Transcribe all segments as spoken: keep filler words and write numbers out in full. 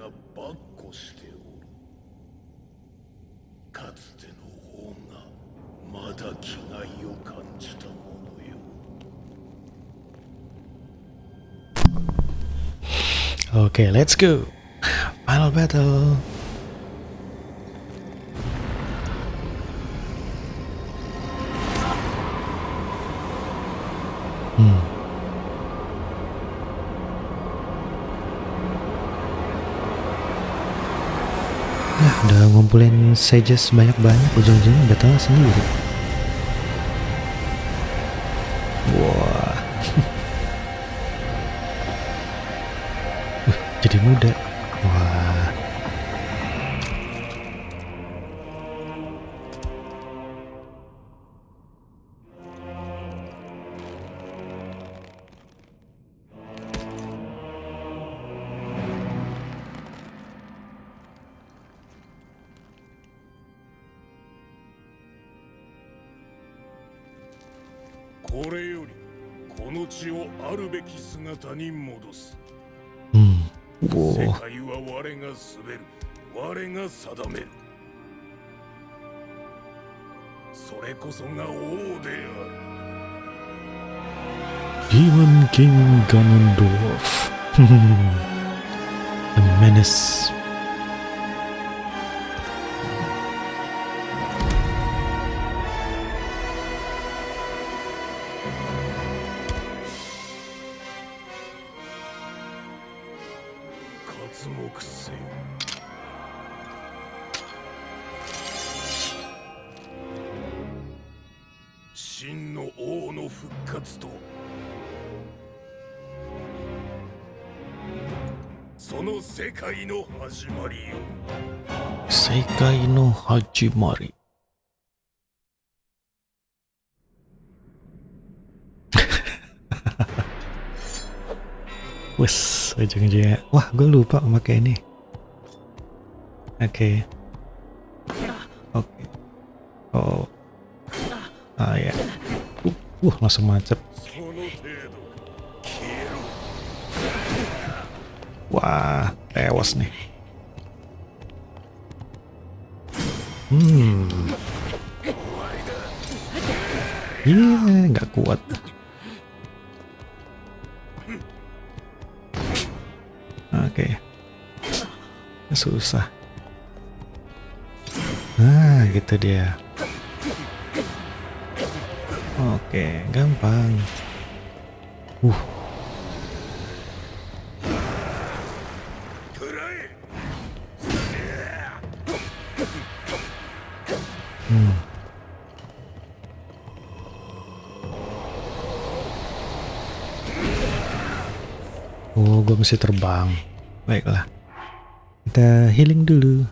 が跋扈しておる。かつての方がまだ気概を感じたものよ。 Okay, let's go. Final battle. Hmm. Nah, udah ngumpulin sages banyak-banyak, ujung-ujungnya battle sendiri. Wah. uh, jadi muda. Wah. Hmm. Wow. Demon King Ganondorf. The menace. Sekai no Hajimari. Sekai no Hajimari. Wes, ujung-ujungnya. Wah, gue lupa pakai ini. Oke. Okay. Oke. Okay. Oh. Ah ya. Uh, uh langsung macet. Wah, tewas nih. Hmm. Iya, yeah, nggak kuat. Oke. Okay. Susah. Nah, gitu dia. Oke, okay, gampang. Uh. Hmm. Oh, gue mesti terbang. Baiklah. Kita healing dulu.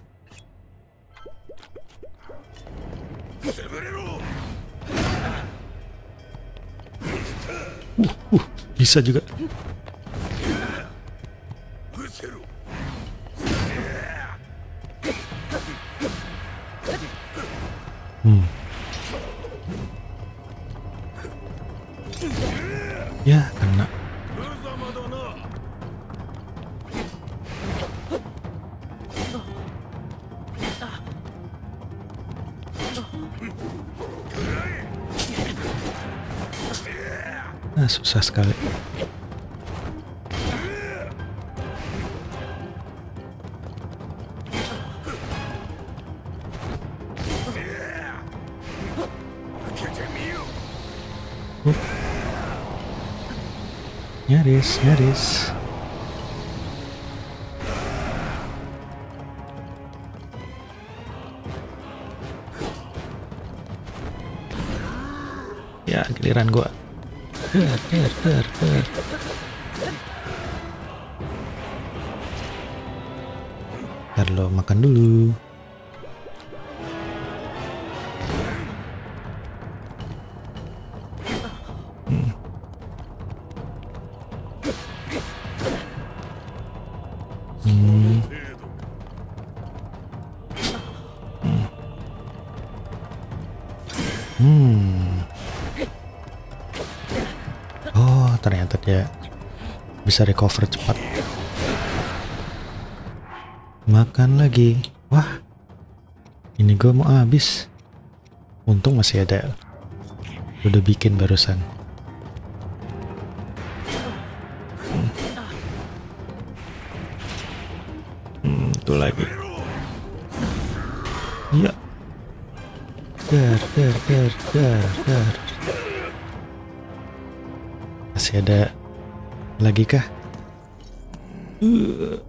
Uh, uh, bisa juga. Hmm. Ya, kena. Nah, susah sekali. Uh. Nyaris, nyaris. Ya, giliran gua. Der, der, der, der. Ntar lo makan dulu. Hmm. Hmm. Hmm. Hmm. Oh, ternyata dia bisa recover cepat. Makan lagi. Wah, ini gue mau habis. Untung masih ada. Udah bikin barusan. Hmm, hmm itu lagi. Iya. Dar, dar, dar, dar, dar. Masih ada lagi kah? Uh.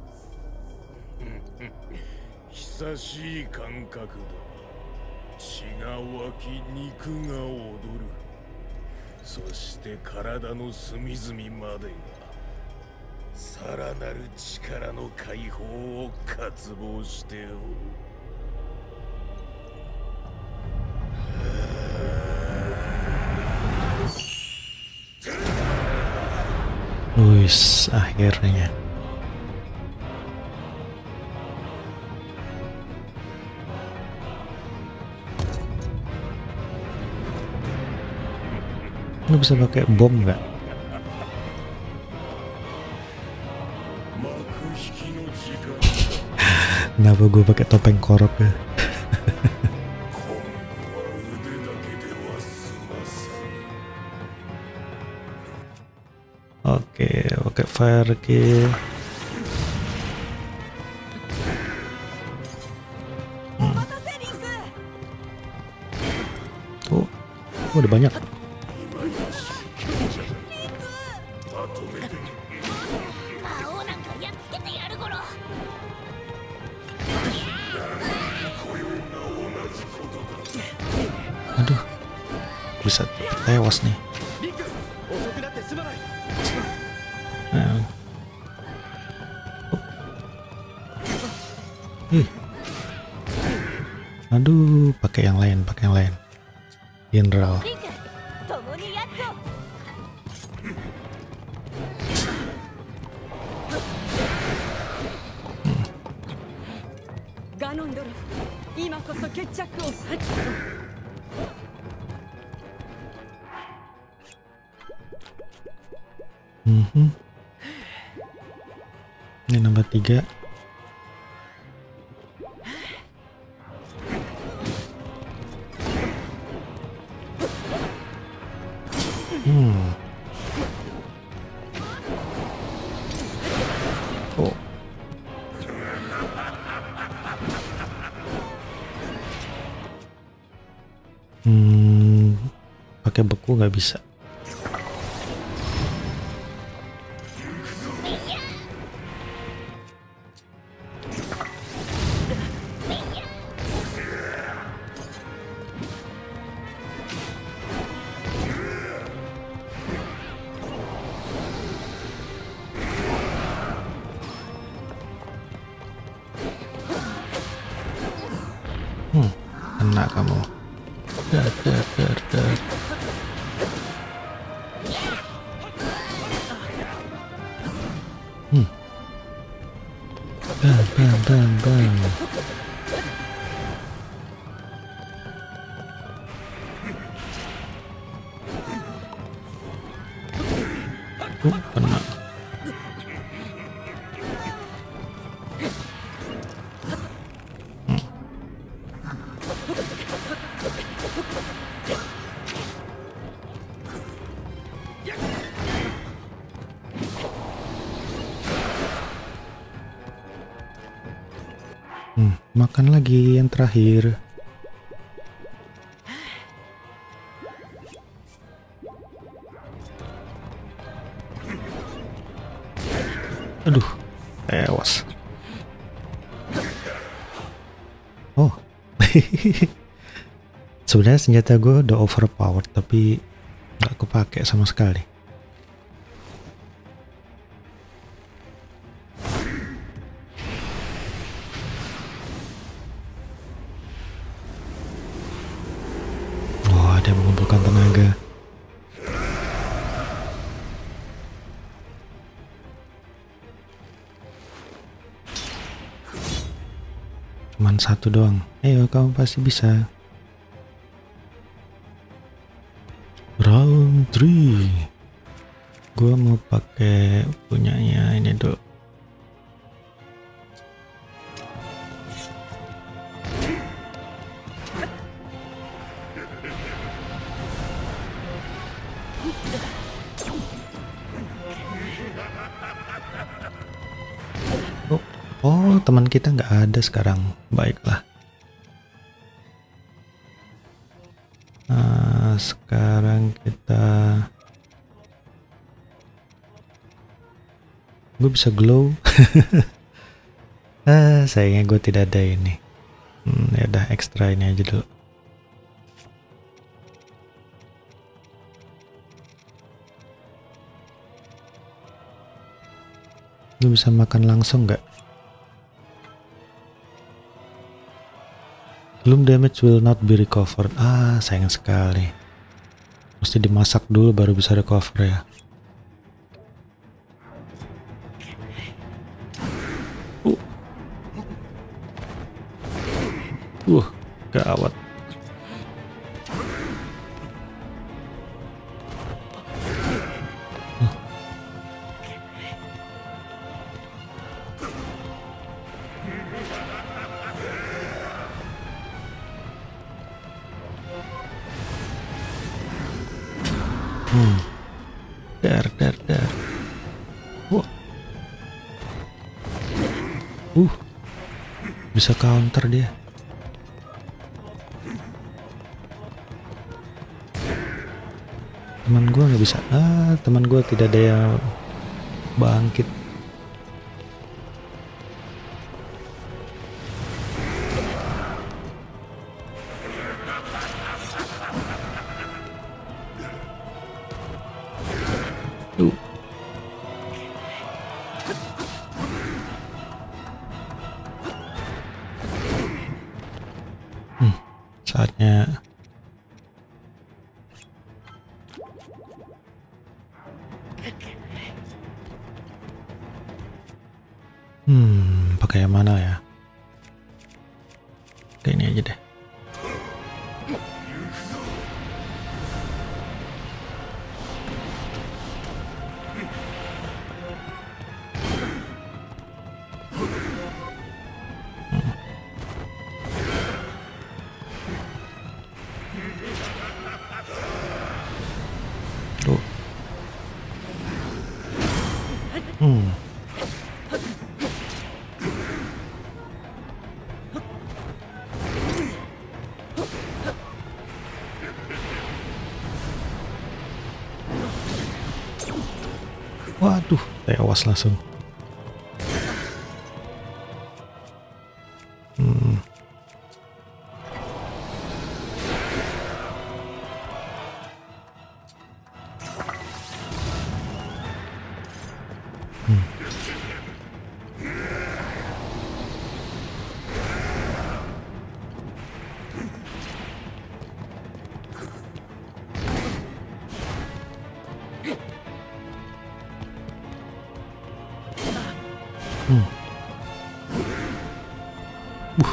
久しい感覚だ。血が湧き肉が踊る。そして体の隅々までがさらなる力の解放を渇望しておる。 Wis, akhirnya. Lu bisa pakai bom nggak? Kenapa gue pakai topeng korok ya? Oke, pakai fire kill. Hmm. Oh, oh, ada banyak. Aduh, bisa tewas nih. Nah. Oh. Ih. Aduh, pakai yang lain, pakai yang lain. General. Hmm. Hmm. Ini nomor tiga. Hmm. Oh. Hmm. Pakai beku nggak bisa. Hmm, kena kamu. Dar, dar, dar, dar. Hmm. Bang, bang, bang, bang. Oh, kena. Hmm, makan lagi yang terakhir. Aduh, tewas. Oh, sebenarnya senjata gue udah overpowered tapi nggak kepake sama sekali. Ada mengumpulkan tenaga. Cuman satu doang. Ayo, kamu pasti bisa. Round three. Gua mau pakai punyanya ini dulu. Oh, teman kita nggak ada sekarang. Baiklah. Nah, sekarang kita... Gue bisa glow. Ah, sayangnya gue tidak ada ini. Hmm, ya udah ekstra ini aja dulu. Gue bisa makan langsung nggak? Bloom damage will not be recovered. Ah, sayang sekali. Mesti dimasak dulu baru bisa recover ya. Uh, uh gawat. Hmm. Dar dar dar. Wah. Uh. Bisa counter dia. Teman gua nggak bisa. Ah, teman gua tidak ada yang bangkit. Uh. Hmm, saatnya hmm pakai yang mana ya? Kayak ini aja deh. Tuh. Hmm. Waduh, tewas langsung. Hmm. Hmm. Hmm. Uh.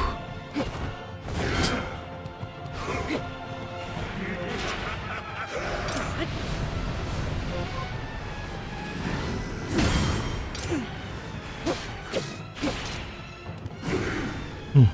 Hmm.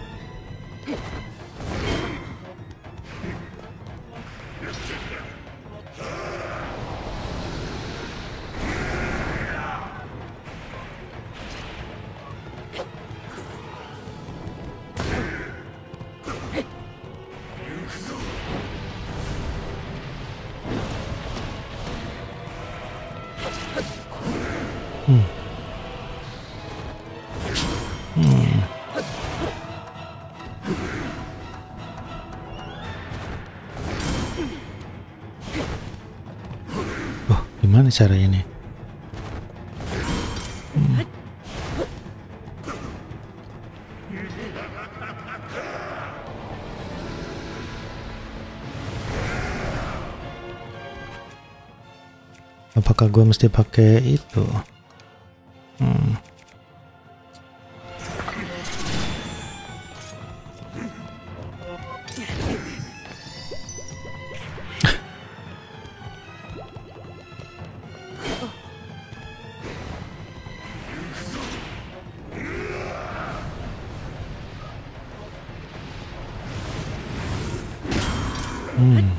Hmm. Hmm. Oh, gimana caranya nih? Hmm. Apakah gue mesti pakai itu? Hmm. Hmm.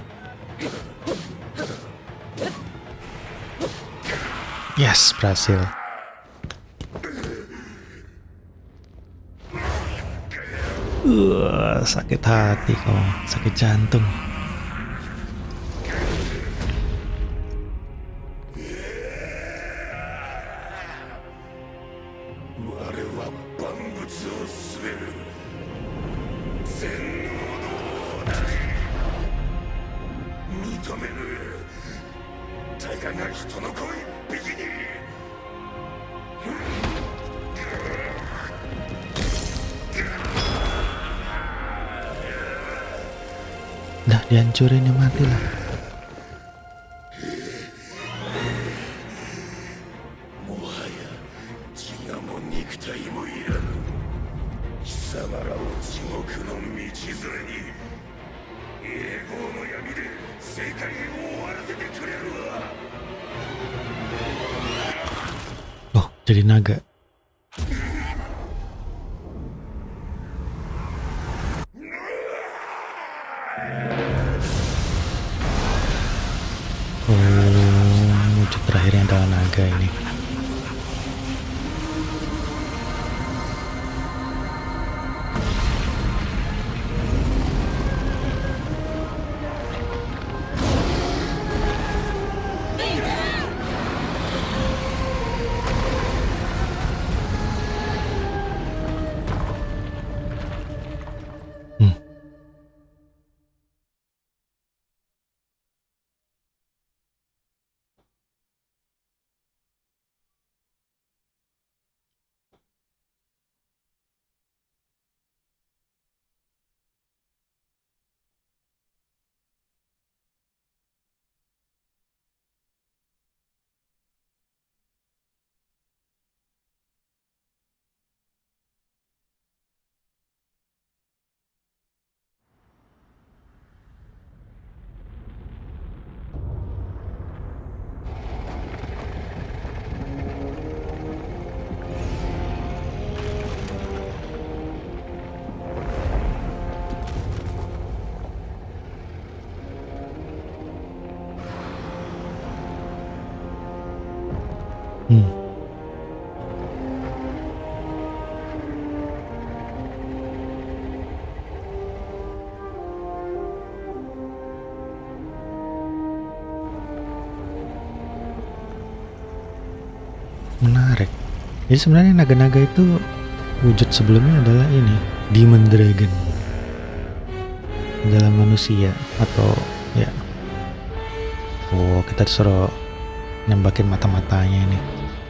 Yes, berhasil. Uh, sakit hati kau, sakit jantung. Dah dihancurin ya, mati lah. Oh, jadi naga. Oh, wujud terakhirnya adalah naga ini. Hmm. Hmm. Menarik. Jadi sebenarnya naga-naga itu wujud sebelumnya adalah ini, Demon Dragon. Adalah manusia atau ya. Oh, kita disuruh nembakin mata-matanya ini.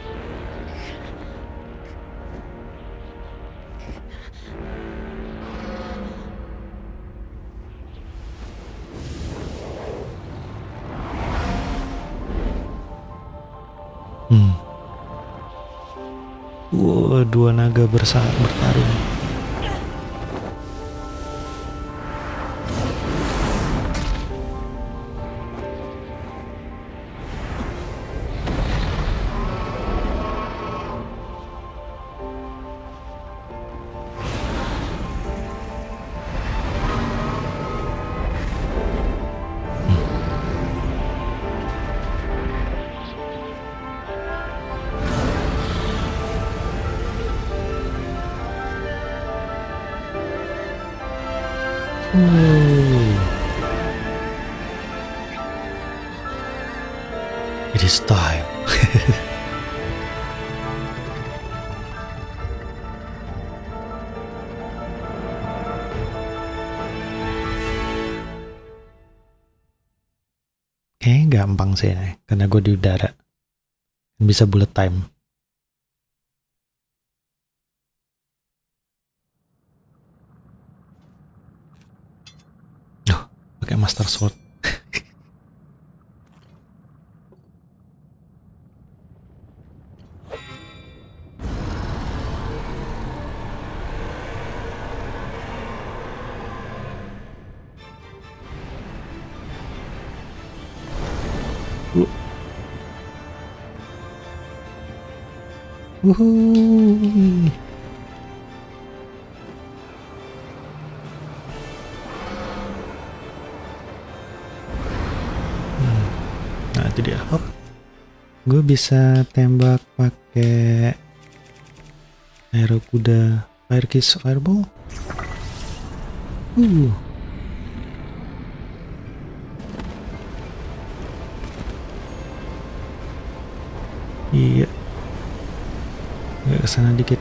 Hmm. Wow, dua naga bersa bertarung. Ooh. It is time. Kayaknya gampang sih nih, karena gue di udara. Bisa bullet time. Oh, pakai Master Sword. Wuhuu. Hmm. Nah itu dia. Hop. Gue bisa tembak pakai aero kuda, fire kiss, fireball. Uh. Iya. Agak kesana dikit.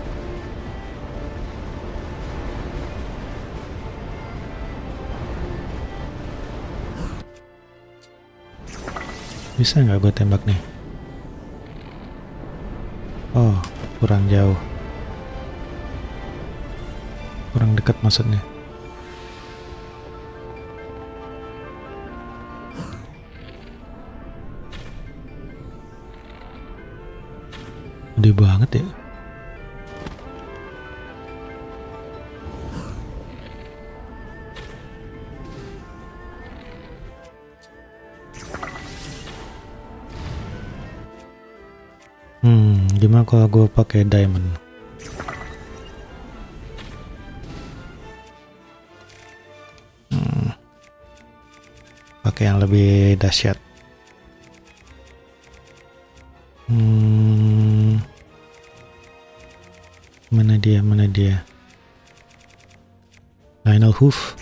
Bisa nggak gue tembak nih? Oh, kurang jauh. Kurang dekat maksudnya. Gede banget ya. Hmm, gimana kalau gue pakai diamond? Hmm, pakai yang lebih dahsyat. Hmm, mana dia? Mana dia? Lionel Hoof.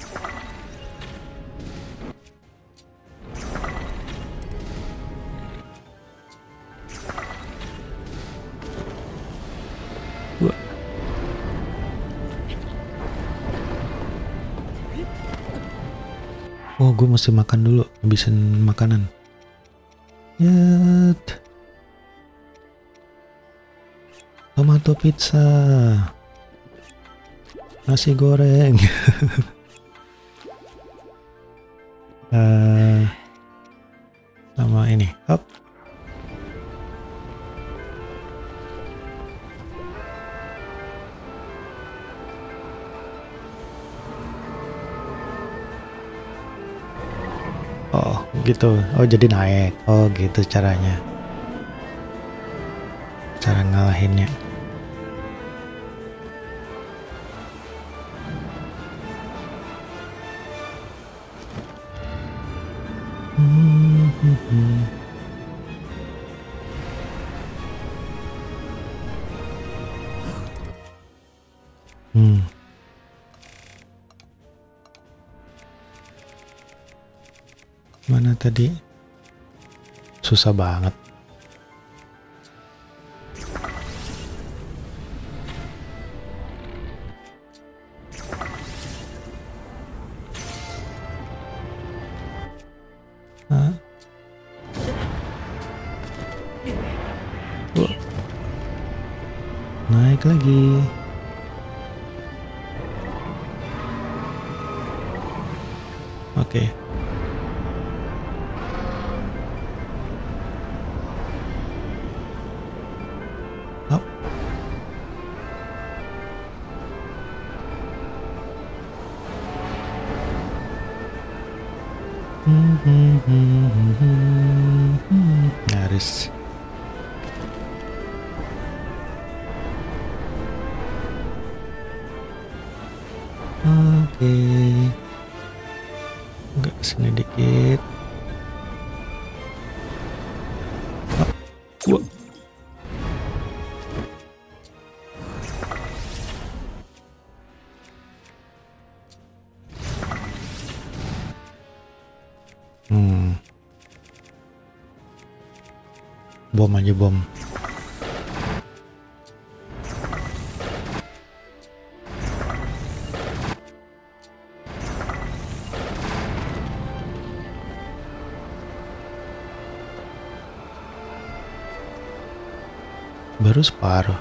Oh, gue mesti makan dulu, habisin makanan. Yet. Tomato pizza. Nasi goreng. uh, sama ini. Hop. Oh gitu, oh jadi naik, oh gitu caranya, cara ngalahinnya. Hmm, hmm, hmm. hmm. Mana tadi? Susah banget. Hah? Oh. Naik lagi. Oke. Okay. Nyaris. Oke, agak kesini dikit. Oh. Hmm. Bom aja bom. Baru separuh.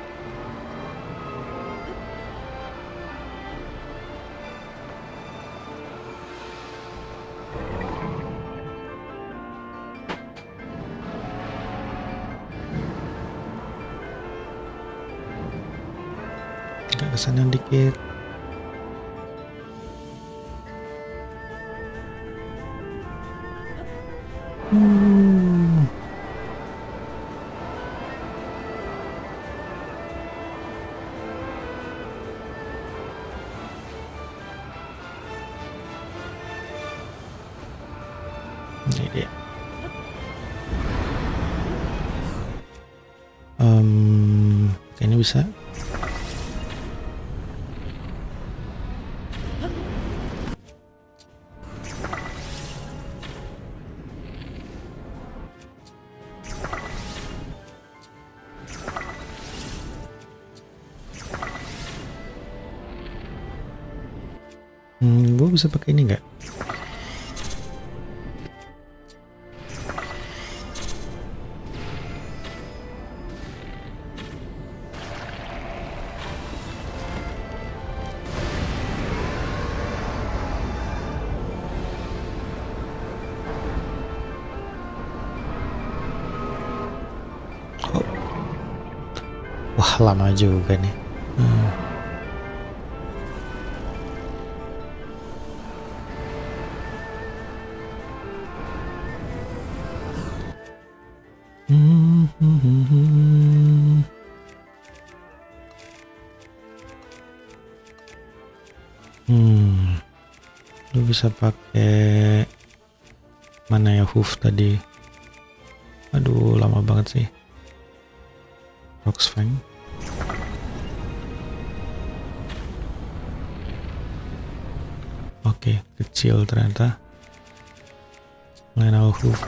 Agak kesana dikit. Hmm. Ini dia. Um, kayaknya bisa. Hmm, gue bisa pakai ini nggak? Oh. Wah, lama juga nih. Hmm. Hmm, hmm, hmm, hmm. Hmm, lu bisa pakai mana ya hoof tadi? Aduh, lama banget sih. Roxfang. Oke, kecil ternyata. Lena hoof.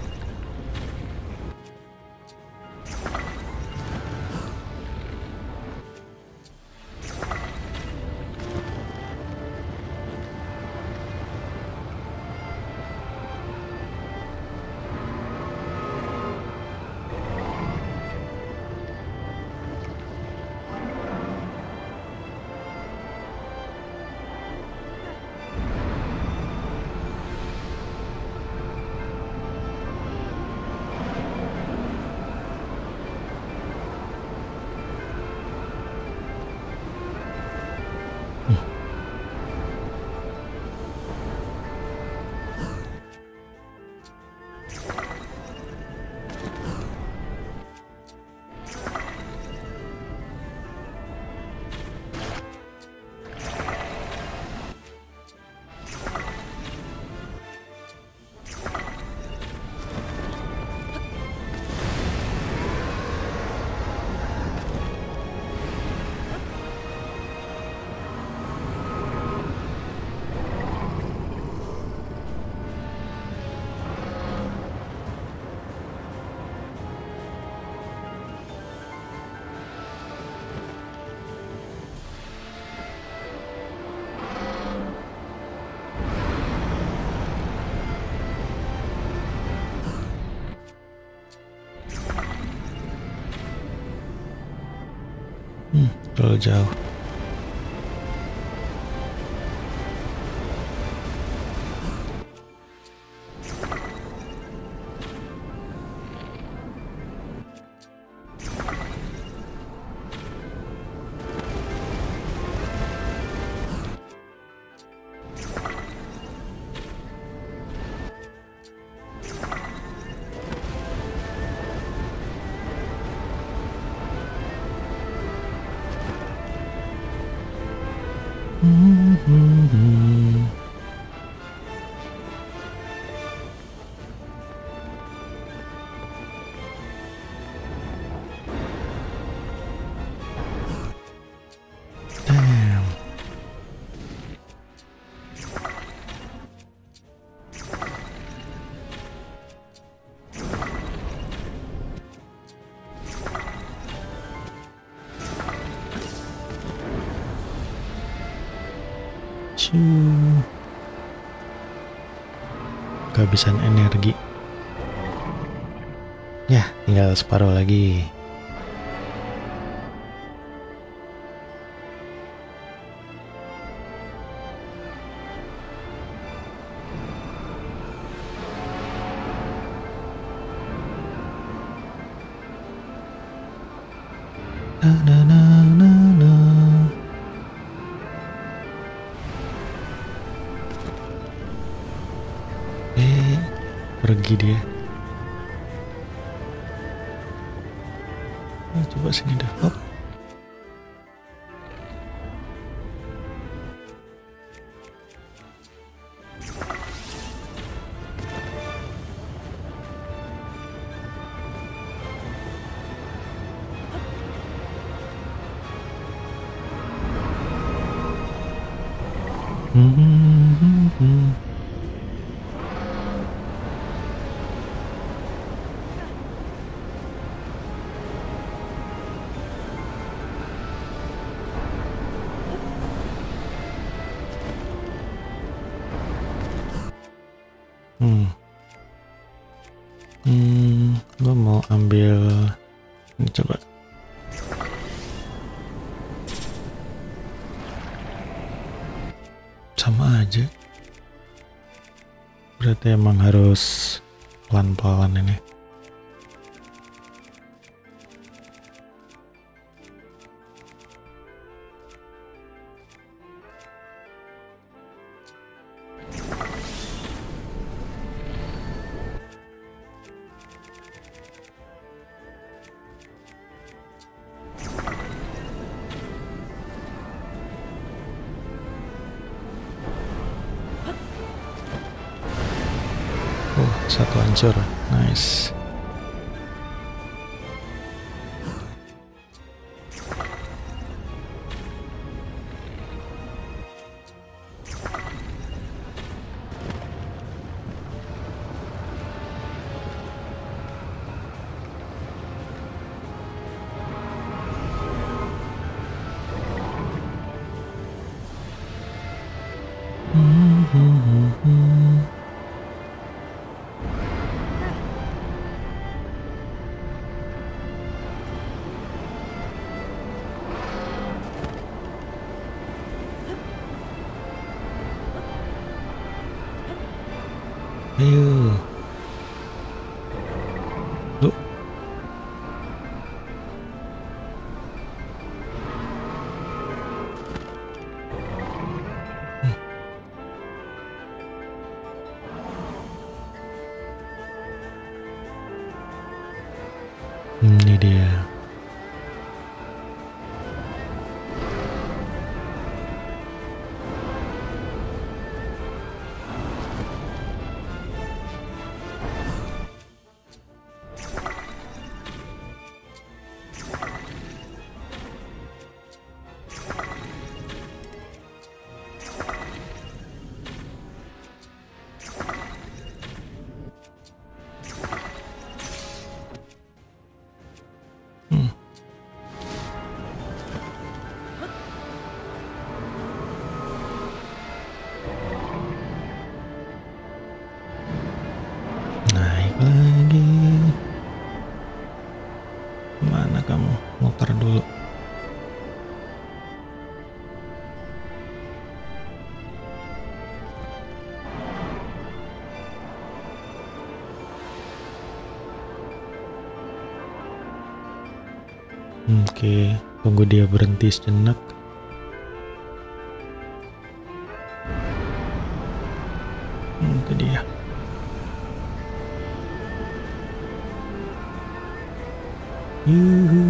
Hmm, terlalu jauh. Hmm, hmm, hmm. Damn. Ciu. Kehabisan energi. Ya, tinggal separuh lagi. Na na na na na. Eh, pergi dia. Nah, coba sini dah. Hop. Hmm, hmm, hmm. Hmm. Hmm, gua mau ambil ini coba. Sama aja. Berarti emang harus pelan-pelan ini. Oh, satu hancur. Nice. Hmm, hmm, hmm, hmm. Ayo. Loh. Hmm. Ini dia. Hmm. Naik lagi. Mana kamu? Muter dulu. Oke, tunggu dia berhenti sejenak. Hmm, itu dia. Yuhu.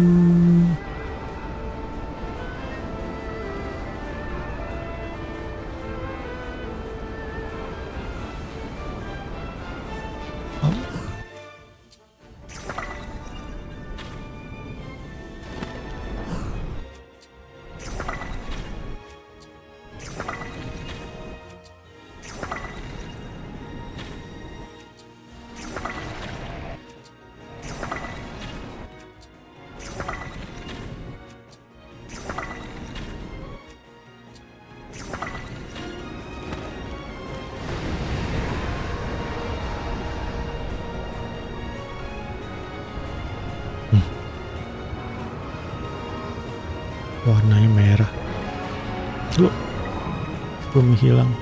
Oh. Hmm. Warnanya merah. Loh, bumi hilang.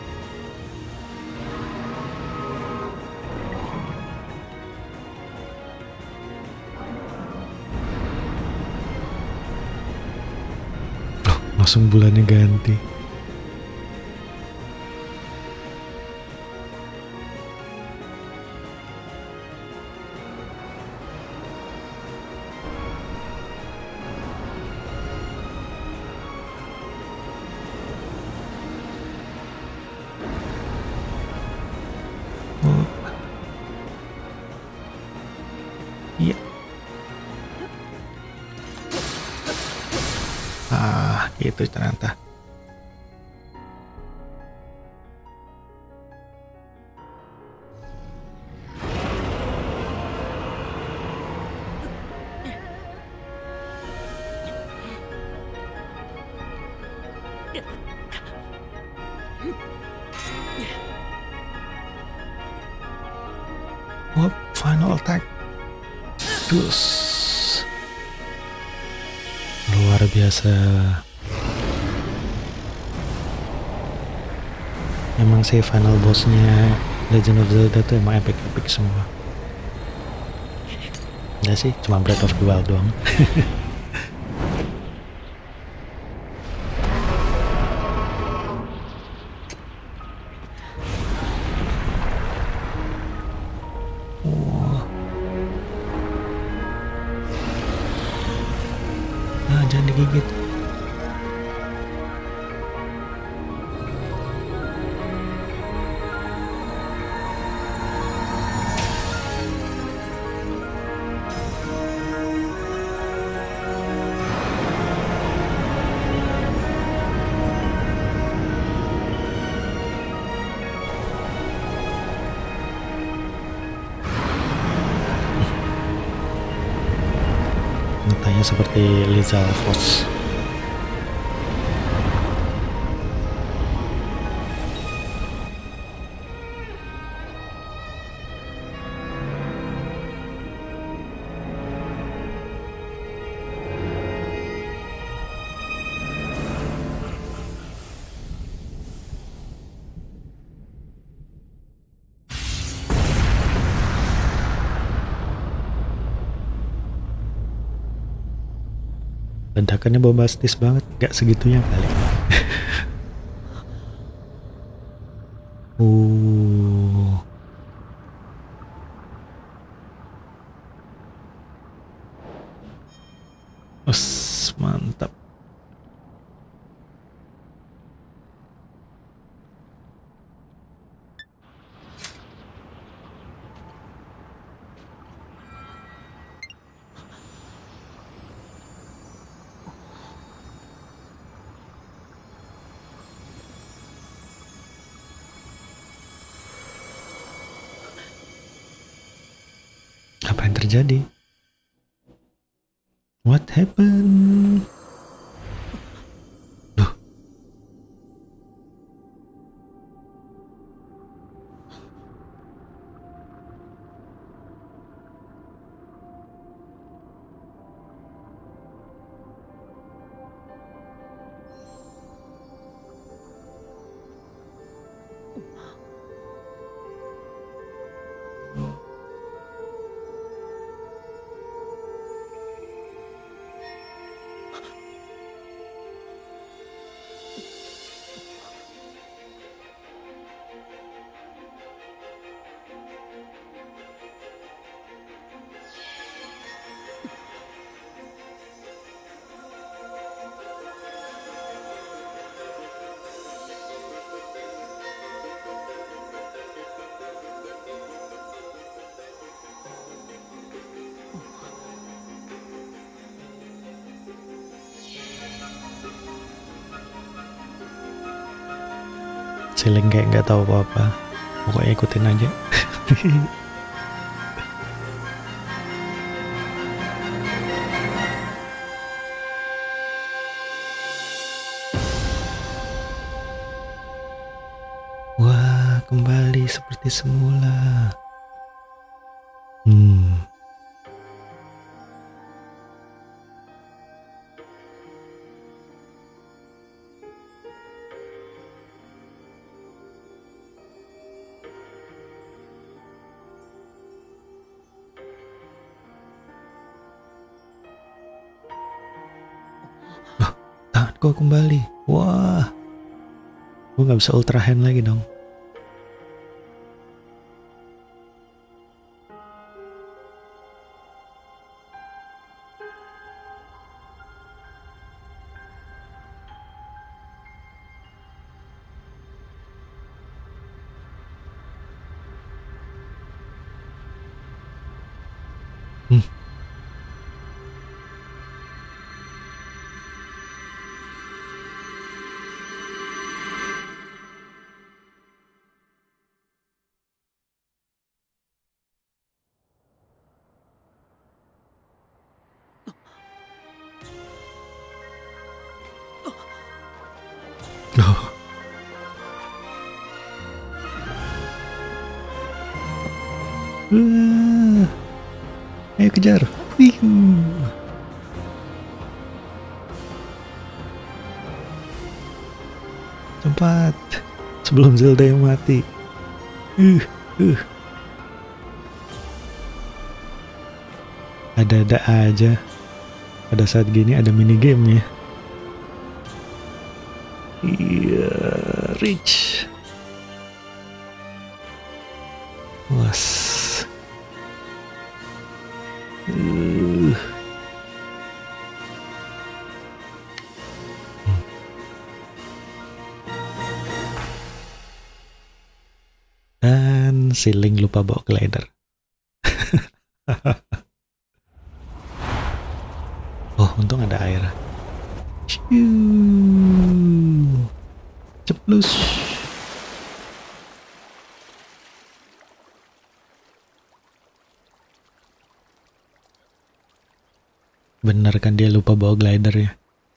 Loh, langsung bulannya ganti. Oh. Iya. Ah, gitu ternyata. Final attack. Terus luar biasa. Emang sih final bossnya Legend of Zelda tuh emang epic-epic semua. Ya sih, cuma Breath of the Wild doang. Wah. Ah, jangan digigit. Matanya seperti Lizal Foss. Ledakannya bombastis banget, gak segitunya kali. uh. Us, mantap. Apa yang terjadi? What happened? Duh. Siling kayak nggak tahu apa-apa, pokoknya ikutin aja. Wah, kembali seperti semula. Hmm. Kok kembali? Wah, gue nggak bisa ultra hand lagi dong. Hmm. Oh. Uh. kejar. Wihu. Cepat, sebelum Zelda yang mati. Uh, uh. Ada-ada aja. Pada saat gini ada minigamenya. Iya, reach. Was. Uh. Dan si Link lupa bawa glider. Oh, untung ada air. Ceplus. Bener kan dia lupa bawa glider ya.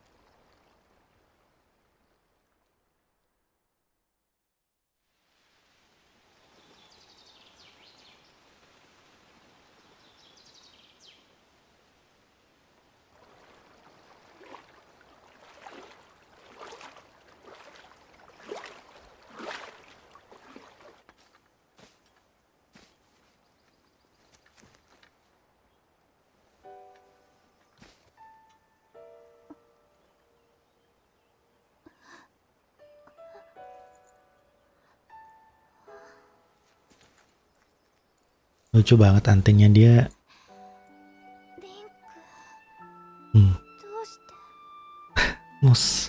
Lucu banget antingnya dia. Hmm. Mus.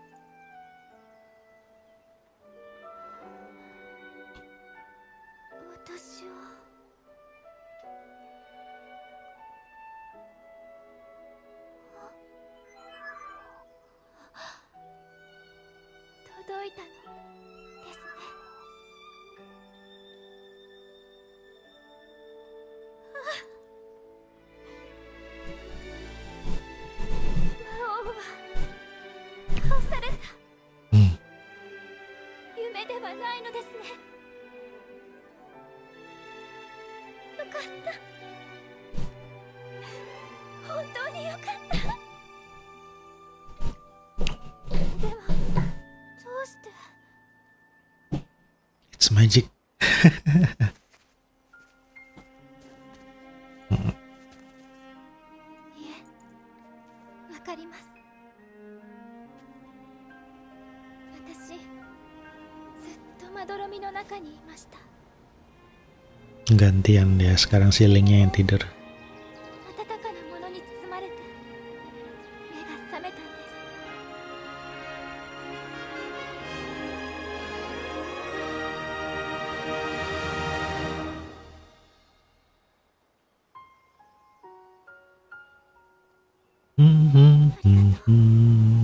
It's magic. Hmm. Gantian dia, sekarang si Linknya yang tidur. Hmm, hmm, hmm.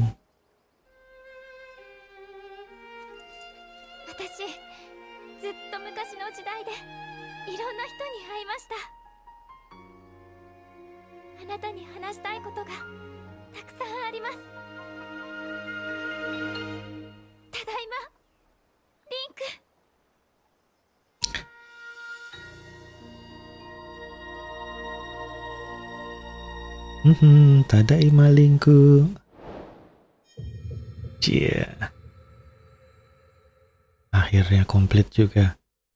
Hmm, tadaima Linku. Cia. Akhirnya komplit juga.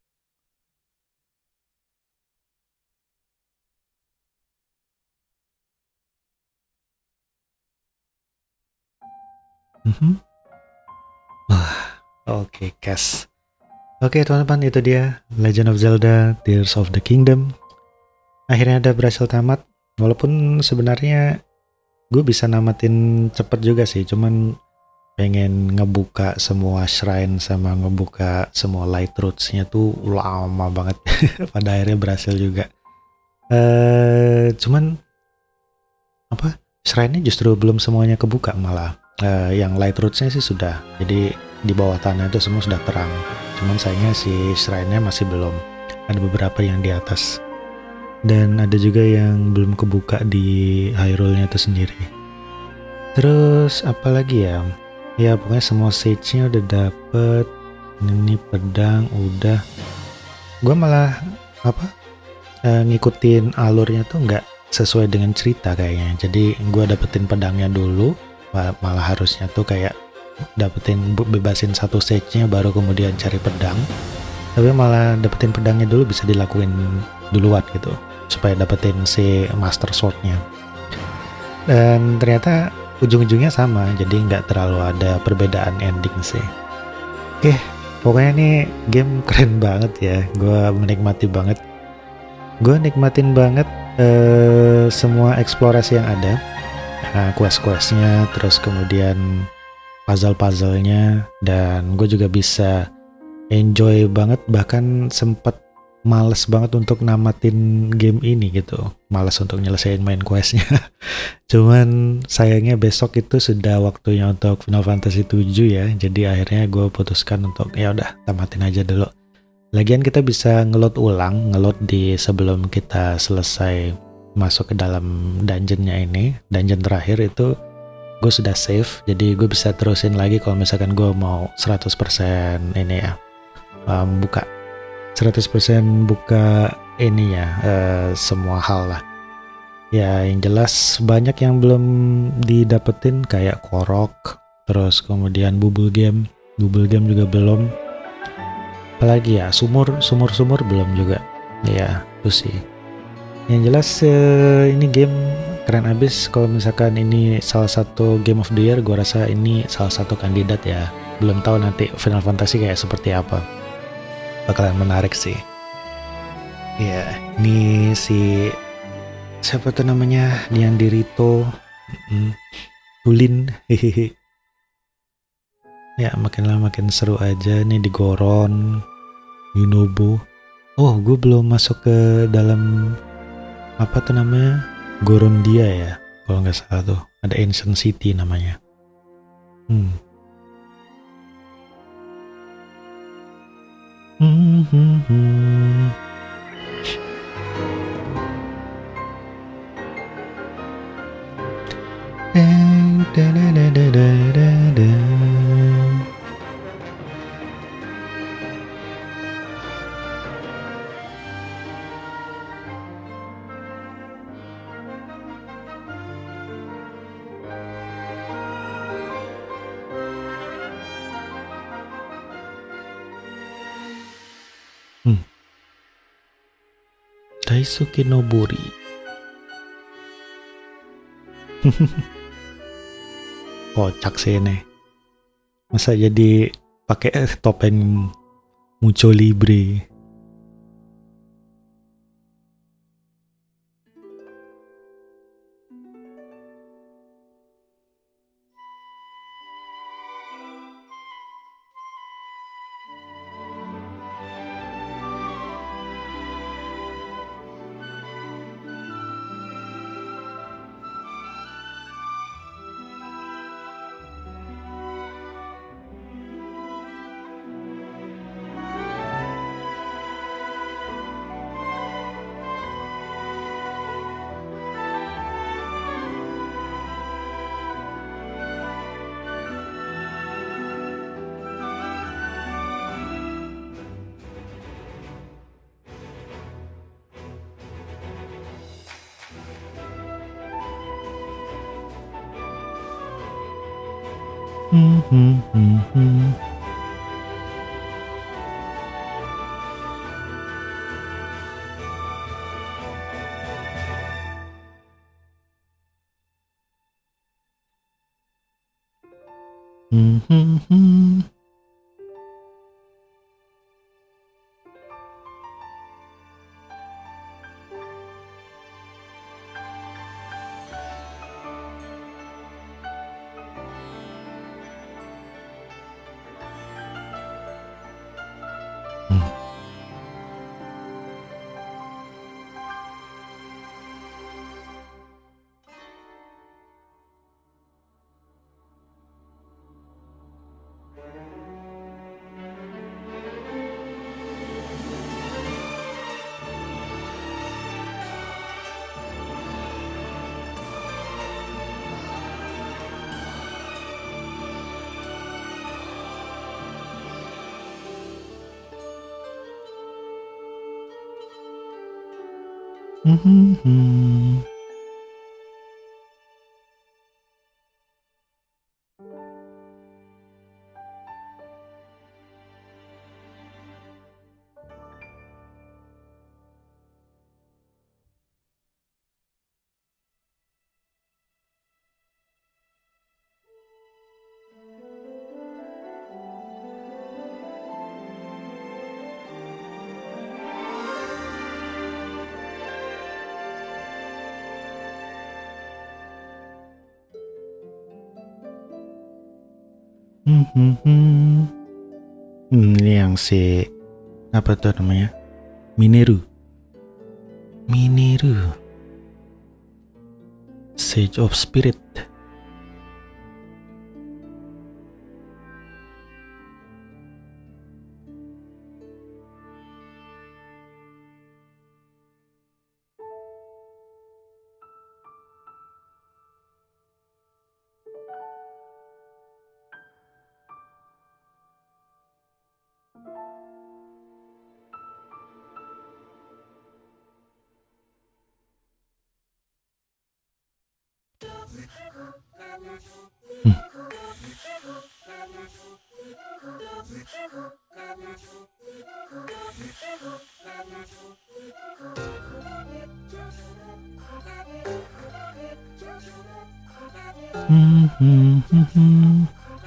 Mm-hmm. Wah, oke, okay, Cass. Oke, okay, teman-teman, itu dia Legend of Zelda Tears of the Kingdom. Akhirnya udah berhasil tamat. Walaupun sebenarnya gue bisa namatin cepet juga sih, cuman pengen ngebuka semua shrine sama ngebuka semua light roots-nya tuh lama banget. Pada akhirnya berhasil juga. Uh, cuman apa? Shrine-nya justru belum semuanya kebuka malah. Uh, yang light roots-nya sih sudah. Jadi di bawah tanah itu semua sudah terang. Cuman sayangnya si shrine-nya masih belum. Ada beberapa yang di atas. Dan ada juga yang belum kebuka di Hyrule-nya itu sendiri. Terus apa lagi ya? Ya pokoknya semua stage-nya udah dapet. Ini pedang udah. Gue malah apa? E, ngikutin alurnya tuh nggak sesuai dengan cerita kayaknya. Jadi gue dapetin pedangnya dulu, malah harusnya tuh kayak dapetin bebasin satu stage-nya baru kemudian cari pedang. Tapi malah dapetin pedangnya dulu bisa dilakuin duluan gitu, supaya dapetin si Master Sword-nya. Dan ternyata ujung-ujungnya sama, jadi nggak terlalu ada perbedaan ending sih. Oke, pokoknya ini game keren banget ya, gue menikmati banget. Gue nikmatin banget eh, semua eksplorasi yang ada, nah, quest-questnya, terus kemudian puzzle-puzzlenya, dan gue juga bisa enjoy banget, bahkan sempet males banget untuk namatin game ini gitu, males untuk nyelesain main questnya. Cuman sayangnya besok itu sudah waktunya untuk Final Fantasy tujuh ya, jadi akhirnya gue putuskan untuk ya udah tamatin aja dulu. Lagian kita bisa ngeload ulang, ngeload di sebelum kita selesai masuk ke dalam dungeonnya ini, dungeon terakhir itu gue sudah save, jadi gue bisa terusin lagi kalau misalkan gue mau seratus persen ini ya, um, buka seratus persen buka ini ya, uh, semua hal lah ya. Yang jelas banyak yang belum didapetin kayak Korok, terus kemudian Bubble Game Bubble Game juga belum, apalagi ya sumur sumur sumur belum juga ya. Itu sih yang jelas, uh, ini game keren abis. Kalau misalkan ini salah satu game of the year, gue rasa ini salah satu kandidat ya. Belum tahu nanti Final Fantasy kayak seperti apa, bakalan menarik sih. Ya, ini si siapa tuh namanya, Nian Dirito, hmm, Tulin, hehehe. Ya, makin lama makin seru aja nih di Goron, Yunobo. Oh, gue belum masuk ke dalam apa tuh namanya, Gorondia ya, kalau nggak salah tuh ada Ancient City namanya. Hmm. Hmm, hmm, hmm. Da, da, da, da, da, da, da. Hmm. Daisuke Nobori. Kocak sih ini. Masa jadi pakai topeng Mucho Libre. Hmm, hmm, hmm, hmm. Hmm, hmm, hmm. Hmm, hmm, hmm. Hmm, hmm, hmm. Hmm, ini yang si apa tuh namanya? Mineru. Mineru. Sage of Spirit. Hmm. Hmm, hmm, hmm, hmm.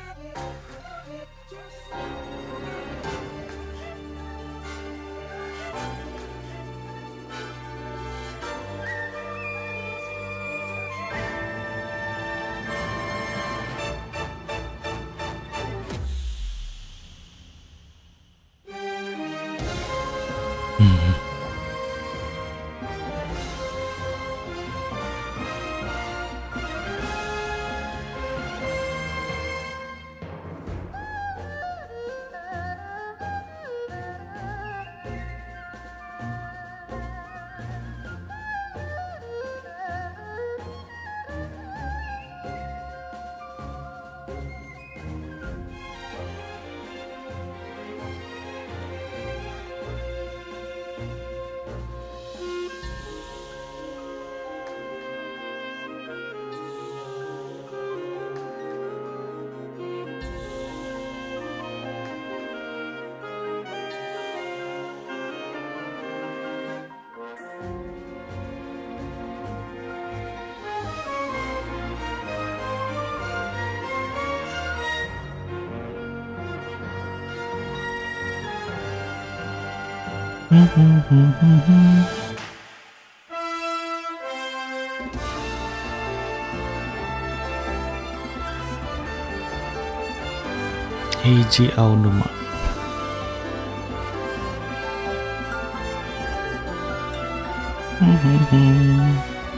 Hmm. Hmm, hmm, hmm, hmm, hmm. Heiji Aonuma. Hmm, hmm, hmm.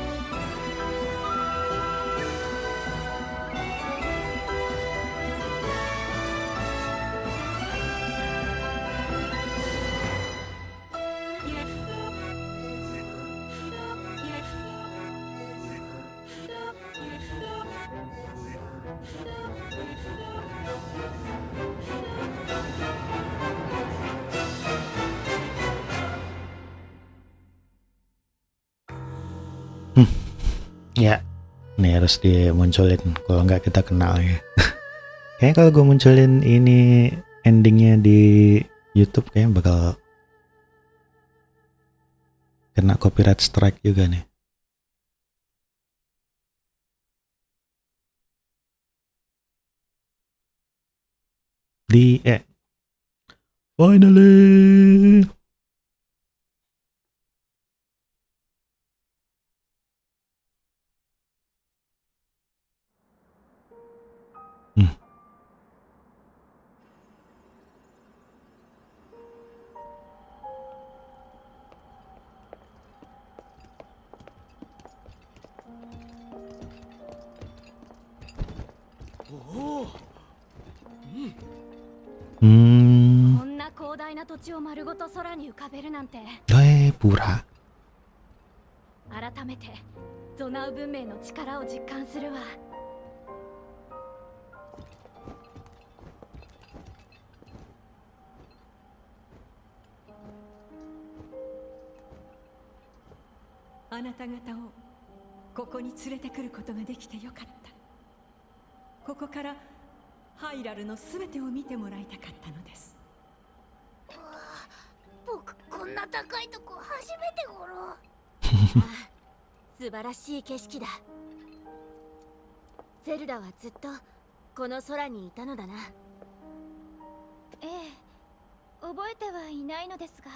Hmm. Ya, ini harus dimunculin. Kalau nggak kita kenal ya. Kayaknya kalau gue munculin ini endingnya di YouTube kayaknya bakal kena copyright strike juga nih. Di eh finally. Hmm. Hmm. こんな広大な土地を丸ごと空に浮かべるなんて Eh, pura. 改めてゾナウ文明の力を実感するわ。 あなた方をここに連れてくることができてよかった。ここからハイラルのすべてを見てもらいたかったのです。 僕こんな高いとこ初めてごろ。ああ、素晴らしい景色だ。ゼルダはずっとこの空にいたのだな。ええ、覚えてはいないのですが、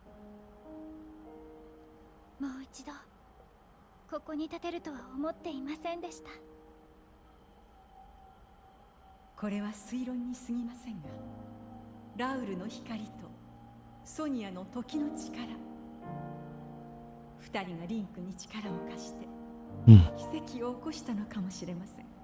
もう一度ここに立てるとは思っていませんでした。 これは推論に過ぎませんが、ラウルの光とソニアの時の力、二人がリンクに力を貸して奇跡を起こしたのかもしれません。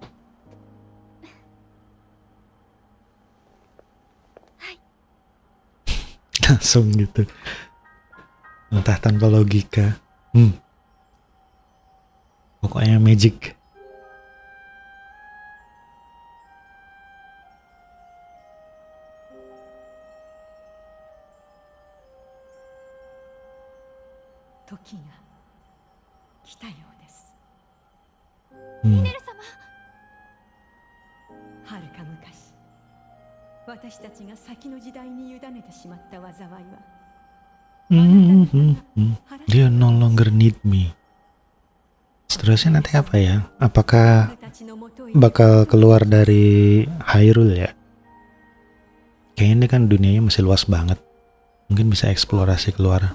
Langsung gitu, entah tanpa logika. Hmm. Pokoknya magic. Tokiが来たようです。 Hmm. はるか昔、私たちが先の時代に委ねてしまった災いは、 Hmm, hmm, hmm. Dia no longer need me. Seterusnya nanti apa ya? Apakah bakal keluar dari Hyrule ya? Kayaknya ini kan dunianya masih luas banget. Mungkin bisa eksplorasi keluar.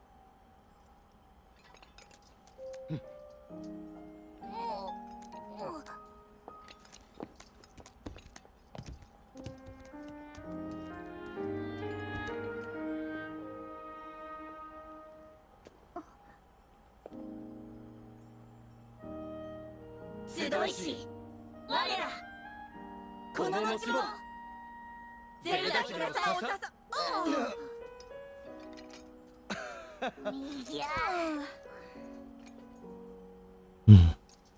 Hmm.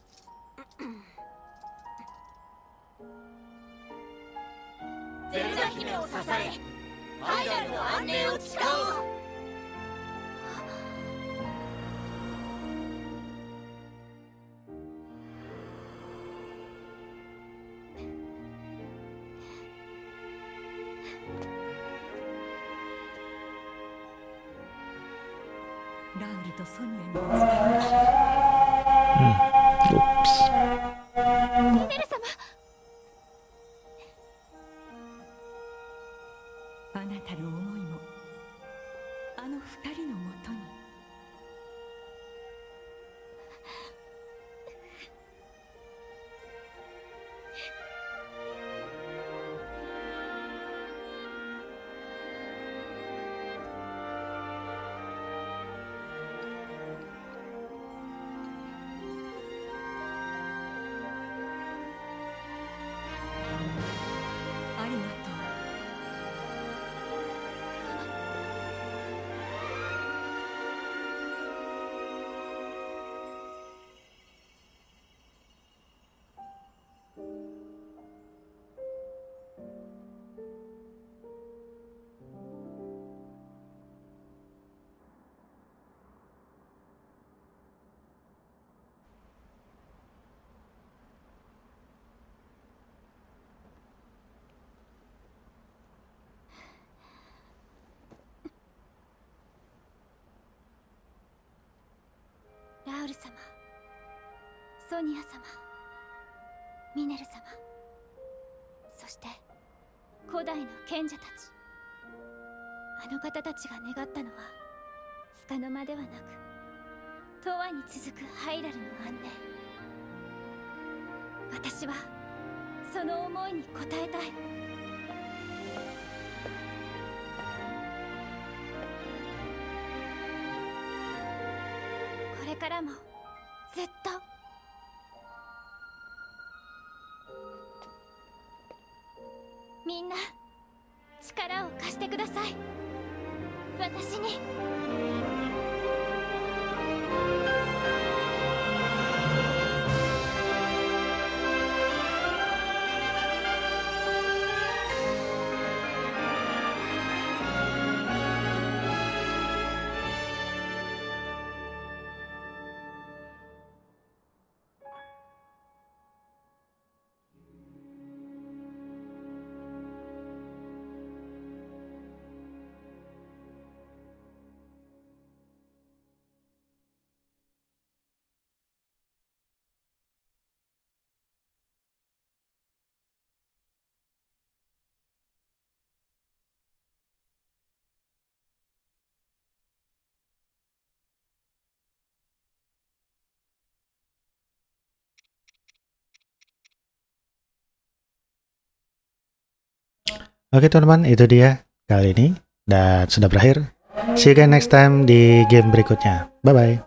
ゼルダ姫を支え、ハイラルの安寧を誓おう。 ラウルとソニアにお伝えましょう。 Oops. ミネル様、 あなたの思いもあの二人のもとに。ありがとう。 ラウル様、ソニア様、ミネル様、そして古代の賢者たち。あの方たちが願ったのは束の間ではなく、永遠に続くハイラルの安寧。私はその思いに応えたい。これからもずっと。みんな力を貸してください、私に。 Oke teman-teman, itu dia kali ini dan sudah berakhir. See you again next time di game berikutnya. Bye bye.